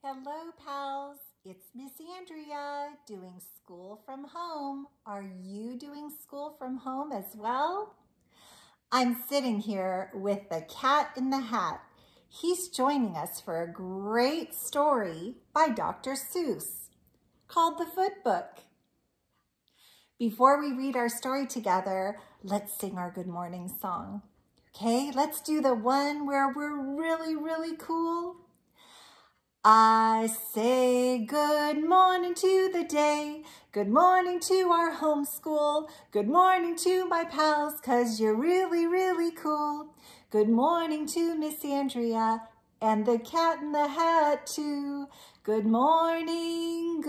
Hello, pals. It's Miss Andrea doing school from home. Are you doing school from home as well? I'm sitting here with the Cat in the Hat. He's joining us for a great story by Dr. Seuss called The Foot Book. Before we read our story together, let's sing our good morning song. Okay, let's do the one where we're really cool. I say good morning to the day, good morning to our homeschool, good morning to my pals, 'cause you're really cool. Good morning to Miss Andrea and the Cat in the Hat too. Good morning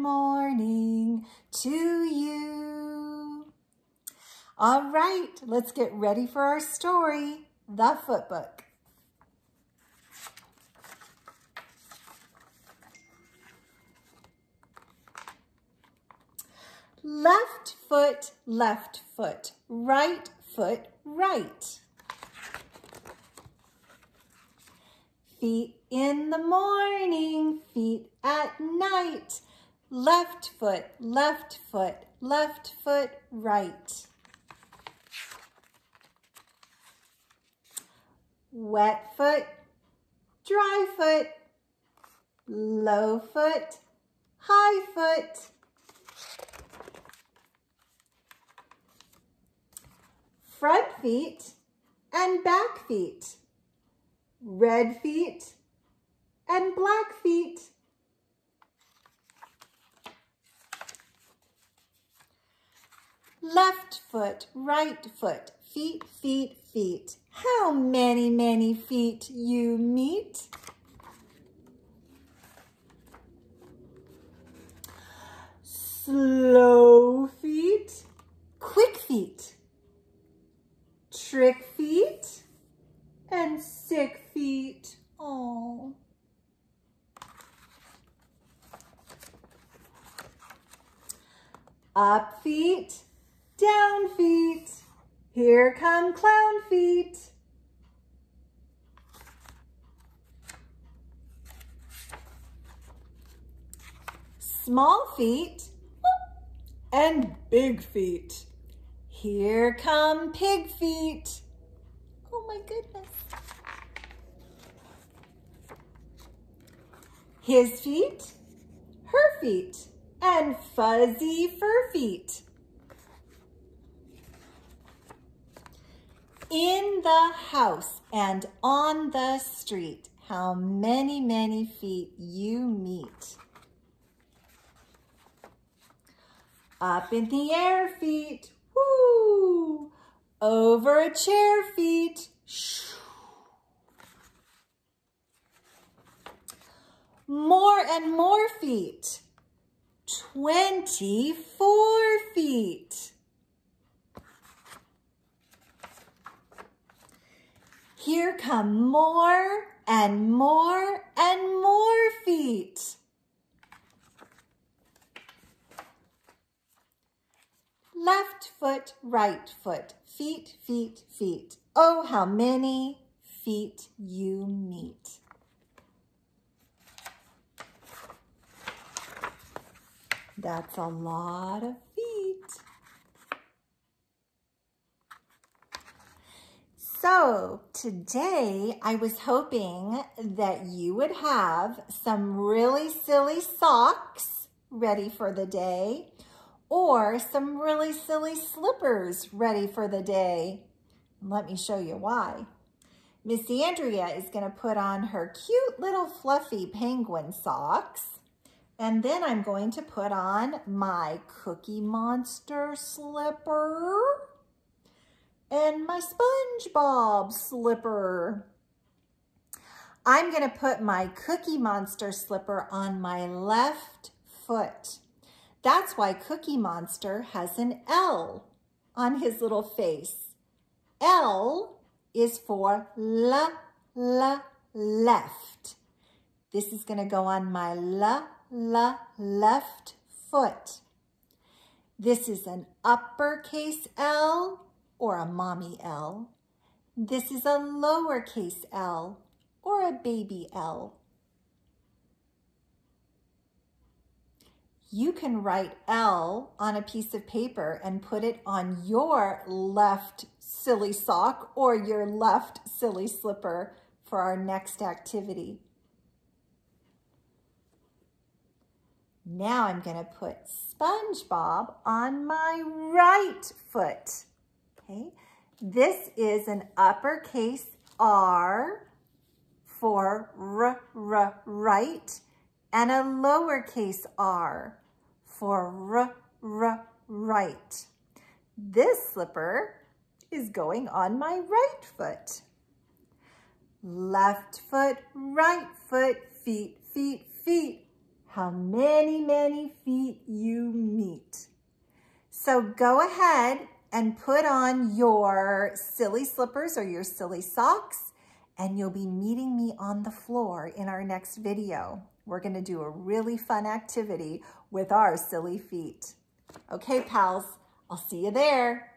to you. All right, let's get ready for our story, The Foot Book. Left foot, right foot, right. Feet in the morning, feet at night. Left foot, right. Wet foot, dry foot. Low foot, high foot. Front feet and back feet. Red feet and black feet. Left foot, right foot, feet. How many feet you meet? Slow feet, quick feet. Trick feet and sick feet. Oh. Up feet, down feet. Here come clown feet. Small feet and big feet. Here come pig feet. Oh my goodness. His feet, her feet, and fuzzy fur feet. In the house and on the street, how many feet you meet. Up in the air feet, woo! Over a chair feet, shoo! More and more feet, 24 feet. Here come more and more feet. Left foot, right foot, feet. Oh, how many feet you meet. That's a lot of feet. So today I was hoping that you would have some really silly socks ready for the day, or some really silly slippers ready for the day. Let me show you why. Miss Andrea is going to put on her cute little fluffy penguin socks. And then I'm going to put on my Cookie Monster slipper and my SpongeBob slipper. I'm going to put my Cookie Monster slipper on my left foot. That's why Cookie Monster has an L on his little face. L is for left. This is going to go on my left foot. This is an uppercase L or a mommy L. This is a lowercase L or a baby L. you can write L on a piece of paper and put it on your left silly sock or your left silly slipper for our next activity. Now I'm going to put SpongeBob on my right foot. Okay, this is an uppercase R for right and a lowercase r for right. This slipper is going on my right foot. Left foot, right foot, feet, feet, feet. How many feet you meet. So go ahead and put on your silly slippers or your silly socks, and you'll be meeting me on the floor in our next video. We're going to do a really fun activity with our silly feet. Okay, pals, I'll see you there.